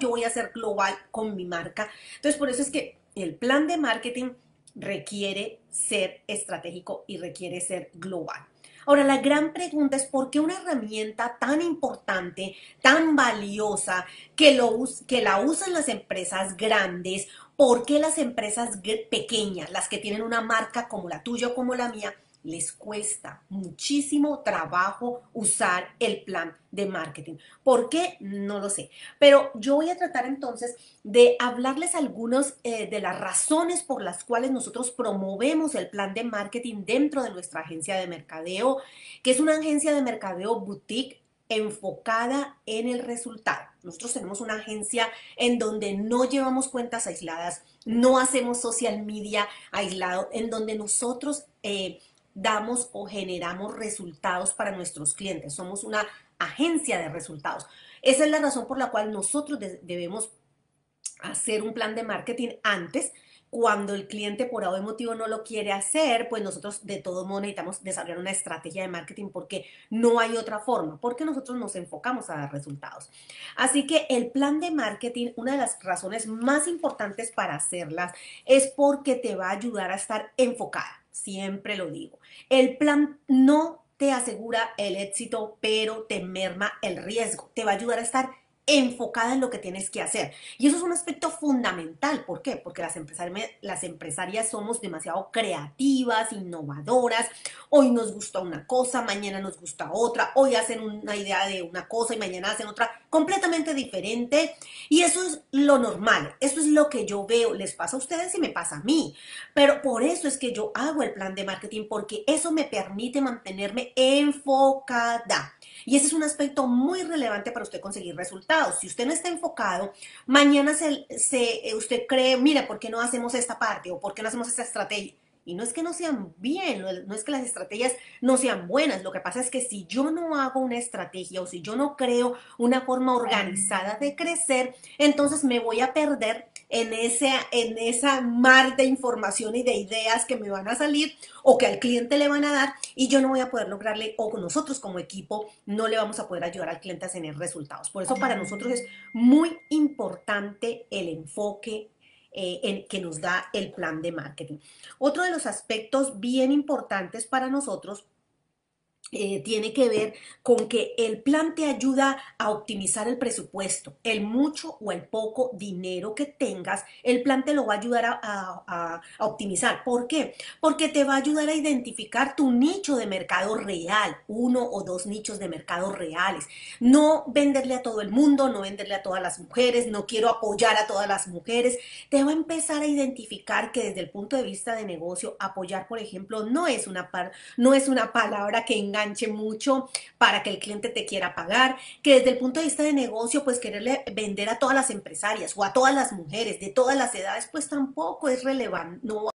yo voy a ser global con mi marca. Entonces, por eso es que el plan de marketing requiere ser estratégico y requiere ser global. Ahora, la gran pregunta es por qué una herramienta tan importante, tan valiosa, que la usan las empresas grandes, por qué las empresas pequeñas, las que tienen una marca como la tuya o como la mía, les cuesta muchísimo trabajo usar el plan de marketing. ¿Por qué? No lo sé. Pero yo voy a tratar entonces de hablarles algunas de las razones por las cuales nosotros promovemos el plan de marketing dentro de nuestra agencia de mercadeo, que es una agencia de mercadeo boutique enfocada en el resultado. Nosotros tenemos una agencia en donde no llevamos cuentas aisladas, no hacemos social media aislado, en donde nosotros damos o generamos resultados para nuestros clientes. Somos una agencia de resultados. Esa es la razón por la cual nosotros debemos hacer un plan de marketing antes. Cuando el cliente por algún motivo no lo quiere hacer, pues nosotros de todo modo necesitamos desarrollar una estrategia de marketing porque no hay otra forma, porque nosotros nos enfocamos a dar resultados. Así que el plan de marketing, una de las razones más importantes para hacerlas es porque te va a ayudar a estar enfocada, siempre lo digo. El plan no te asegura el éxito, pero te merma el riesgo, te va a ayudar a estar enfocada en lo que tienes que hacer. Y eso es un aspecto fundamental. ¿Por qué? Porque las empresarias somos demasiado creativas, innovadoras. Hoy nos gusta una cosa, mañana nos gusta otra. Hoy hacen una idea de una cosa y mañana hacen otra completamente diferente. Y eso es lo normal. Eso es lo que yo veo. Les pasa a ustedes y me pasa a mí. Pero por eso es que yo hago el plan de marketing, porque eso me permite mantenerme enfocada. Y ese es un aspecto muy relevante para usted conseguir resultados. Si usted no está enfocado, mañana usted cree, mira, ¿por qué no hacemos esta parte? ¿O por qué no hacemos esta estrategia? Y no es que no sean bien, no es que las estrategias no sean buenas. Lo que pasa es que si yo no hago una estrategia o si yo no creo una forma organizada de crecer, entonces me voy a perder en esa mar de información y de ideas que me van a salir o que al cliente le van a dar y yo no voy a poder lograrle, o nosotros como equipo no le vamos a poder ayudar al cliente a tener resultados. Por eso para nosotros es muy importante el enfoque que nos da el plan de marketing. Otro de los aspectos bien importantes para nosotros tiene que ver con que el plan te ayuda a optimizar el presupuesto. El mucho o el poco dinero que tengas, el plan te lo va a ayudar a optimizar. ¿Por qué? Porque te va a ayudar a identificar tu nicho de mercado real, uno o dos nichos de mercado reales. No venderle a todo el mundo, no venderle a todas las mujeres, no quiero apoyar a todas las mujeres. Te va a empezar a identificar que desde el punto de vista de negocio, apoyar, por ejemplo, no es una palabra que enganche mucho para que el cliente te quiera pagar, que desde el punto de vista de negocio, pues quererle vender a todas las empresarias o a todas las mujeres de todas las edades, pues tampoco es relevante, no